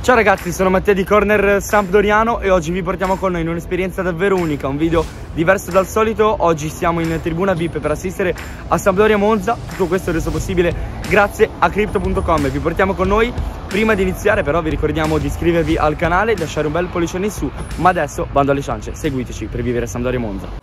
Ciao ragazzi, sono Mattia di Corner Sampdoriano e oggi vi portiamo con noi in un'esperienza davvero unica, un video diverso dal solito. Oggi siamo in tribuna VIP per assistere a Sampdoria Monza. Tutto questo è reso possibile grazie a Crypto.com. Vi portiamo con noi. Prima di iniziare però vi ricordiamo di iscrivervi al canale e lasciare un bel pollicione in su. Ma adesso bando alle ciance, seguiteci per vivere Sampdoria Monza.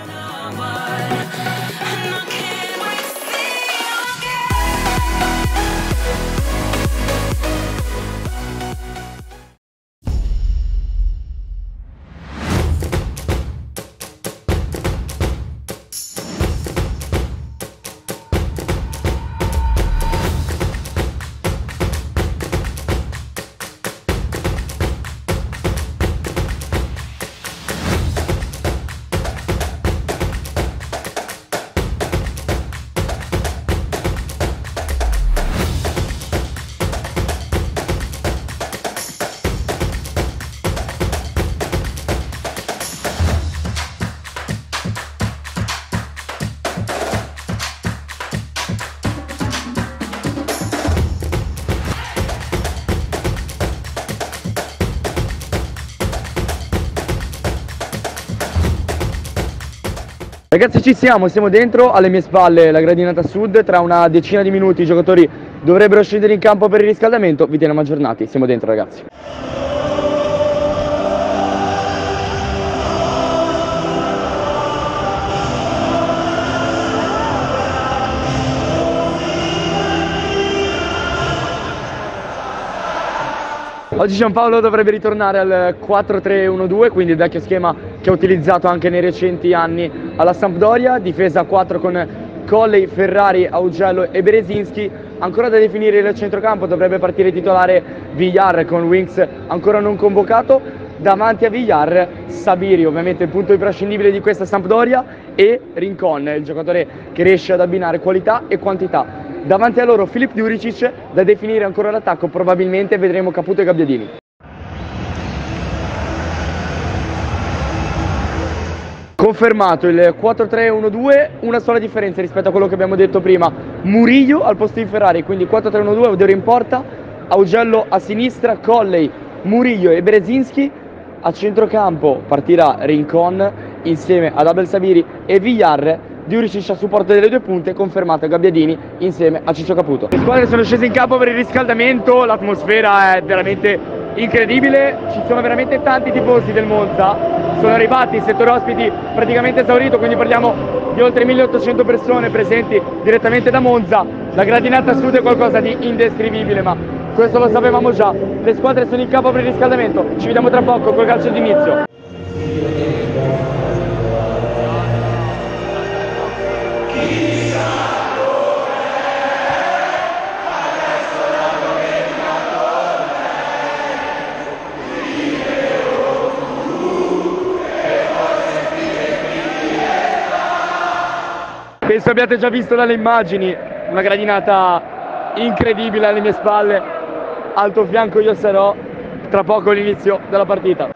Ragazzi, ci siamo dentro, alle mie spalle la gradinata sud. Tra una decina di minuti i giocatori dovrebbero scendere in campo per il riscaldamento. Vi teniamo aggiornati, siamo dentro ragazzi. Oggi Giampaolo dovrebbe ritornare al 4-3-1-2, quindi il vecchio schema che ha utilizzato anche nei recenti anni alla Sampdoria. Difesa a 4 con Colley, Ferrari, Augello e Berezinski. Ancora da definire il centrocampo, dovrebbe partire titolare Villar con Winks ancora non convocato. Davanti a Villar, Sabiri, ovviamente il punto imprescindibile di questa Sampdoria, e Rincon, il giocatore che riesce ad abbinare qualità e quantità. Davanti a loro Filip Juricic, da definire ancora l'attacco, probabilmente vedremo Caputo e Gabbiadini. Confermato il 4-3-1-2, una sola differenza rispetto a quello che abbiamo detto prima: Murillo al posto di Ferrari, quindi 4-3-1-2, Odero in porta, Augello a sinistra, Colley, Murillo e Berezinski. A centrocampo partirà Rincon insieme ad Abel Sabiri e Villar. Juricic a supporto delle due punte, confermato Gabbiadini insieme a Ciccio Caputo. Le squadre sono scese in campo per il riscaldamento, l'atmosfera è veramente incredibile, ci sono veramente tanti tifosi del Monza, sono arrivati, il settore ospiti praticamente esaurito, quindi parliamo di oltre 1800 persone presenti direttamente da Monza. La gradinata sud è qualcosa di indescrivibile, ma questo lo sapevamo già. Le squadre sono in campo per il riscaldamento, ci vediamo tra poco col calcio d'inizio. Penso abbiate già visto dalle immagini una gradinata incredibile alle mie spalle, alto fianco io sarò, tra poco l'inizio della partita.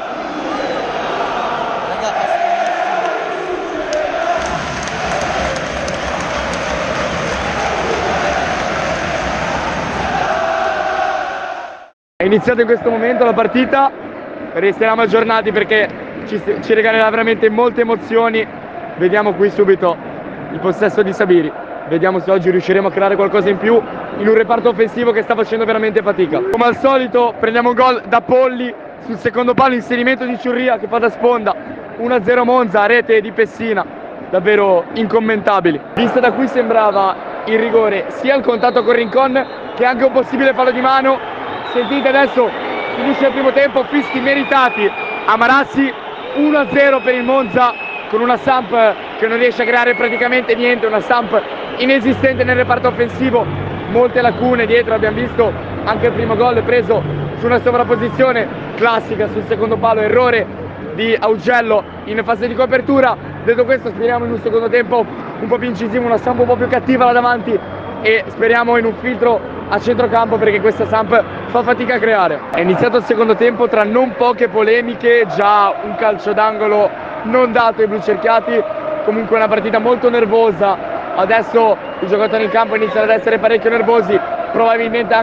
È iniziata in questo momento la partita, resteremo aggiornati perché ci regalerà veramente molte emozioni. Vediamo qui subito il possesso di Sabiri, vediamo se oggi riusciremo a creare qualcosa in più in un reparto offensivo che sta facendo veramente fatica. Come al solito prendiamo un gol da Polli sul secondo palo, inserimento di Ciurria che fa da sponda, 1-0 Monza, rete di Pessina, davvero incommentabili. Vista da qui sembrava il rigore sia il contatto con Rincon che anche un possibile fallo di mano. Sentite adesso, finisce il primo tempo, fischi meritati a Marassi, 1-0 per il Monza, con una Samp che non riesce a creare praticamente niente, una Samp inesistente nel reparto offensivo, molte lacune dietro. Abbiamo visto anche il primo gol preso su una sovrapposizione classica sul secondo palo, errore di Augello in fase di copertura. Detto questo, speriamo in un secondo tempo un po' più incisivo, una Samp un po' più cattiva là davanti, e speriamo in un filtro a centrocampo perché questa Samp fa fatica a creare. È iniziato il secondo tempo tra non poche polemiche, già un calcio d'angolo non dato ai blu cerchiati, comunque una partita molto nervosa. Adesso i giocatori in campo iniziano ad essere parecchio nervosi, probabilmente anche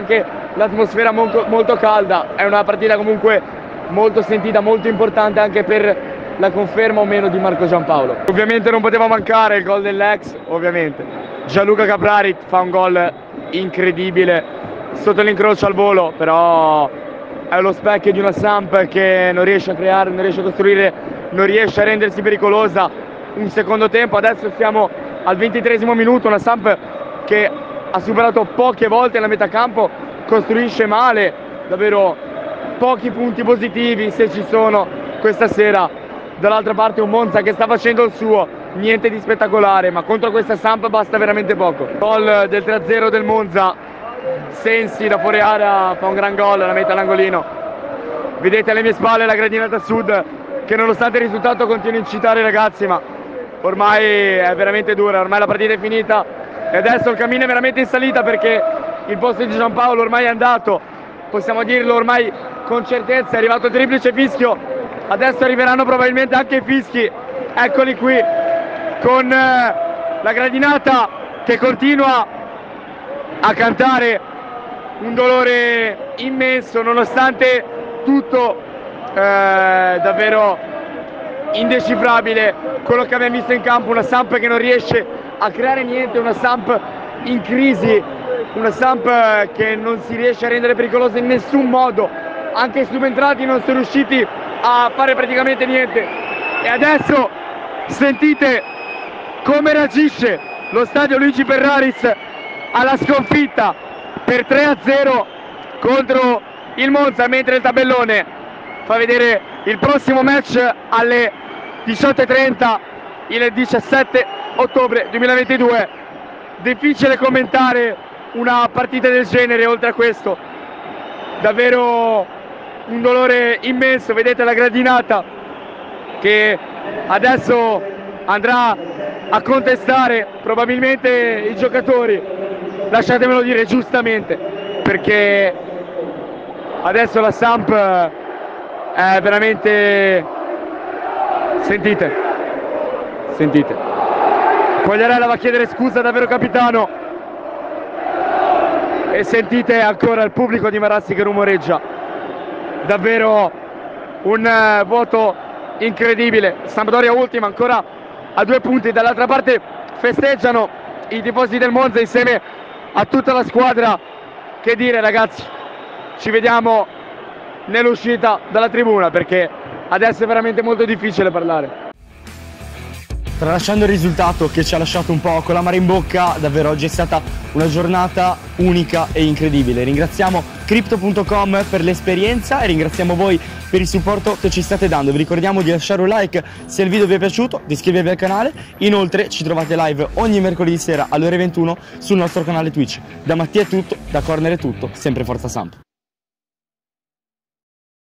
l'atmosfera molto calda, è una partita comunque molto sentita, molto importante anche per la conferma o meno di Marco Giampaolo. Ovviamente non poteva mancare il gol dell'ex, ovviamente. Gianluca Caprari fa un gol incredibile sotto l'incrocio al volo, però è lo specchio di una Samp che non riesce a creare, non riesce a costruire, non riesce a rendersi pericolosa. Un secondo tempo, adesso siamo al 23esimo minuto, una Samp che ha superato poche volte la metà campo, costruisce male, davvero pochi punti positivi se ci sono questa sera. Dall'altra parte un Monza che sta facendo il suo, niente di spettacolare, ma contro questa Samp basta veramente poco. Gol del 3-0 del Monza, Sensi da fuori area fa un gran gol, la mette all'angolino. Vedete alle mie spalle la gradinata sud che nonostante il risultato continua a incitare i ragazzi, ma ormai è veramente dura, ormai la partita è finita e adesso il cammino è veramente in salita perché il posto di Giampaolo ormai è andato, possiamo dirlo ormai con certezza, è arrivato il triplice fischio, adesso arriveranno probabilmente anche i fischi, eccoli qui con la gradinata che continua a cantare un dolore immenso nonostante tutto, davvero indecifrabile quello che abbiamo visto in campo, una Samp che non riesce a creare niente, una Samp in crisi, una Samp che non si riesce a rendere pericolosa in nessun modo, anche i subentrati non sono riusciti a fare praticamente niente e adesso sentite come reagisce lo stadio Luigi Ferraris alla sconfitta per 3-0 contro il Monza, mentre il tabellone fa vedere il prossimo match alle 18:30 il 17 ottobre 2022. Difficile commentare una partita del genere, oltre a questo davvero un dolore immenso. Vedete la gradinata che adesso andrà a contestare probabilmente i giocatori, lasciatemelo dire giustamente, perché adesso la Samp è veramente, sentite, Quagliarella va a chiedere scusa davvero capitano e sentite ancora il pubblico di Marassi che rumoreggia, davvero un voto incredibile. Sampdoria ultima ancora a 2 punti, dall'altra parte festeggiano i tifosi del Monza insieme a tutta la squadra. Che dire ragazzi, ci vediamo nell'uscita dalla tribuna perché adesso è veramente molto difficile parlare. Tralasciando il risultato che ci ha lasciato un po' con l'amaro in bocca, davvero oggi è stata una giornata unica e incredibile. Ringraziamo Crypto.com per l'esperienza e ringraziamo voi per il supporto che ci state dando. Vi ricordiamo di lasciare un like se il video vi è piaciuto, di iscrivervi al canale. Inoltre ci trovate live ogni mercoledì sera alle ore 21 sul nostro canale Twitch. Da Mattia è tutto, da Corner è tutto, sempre Forza Samp.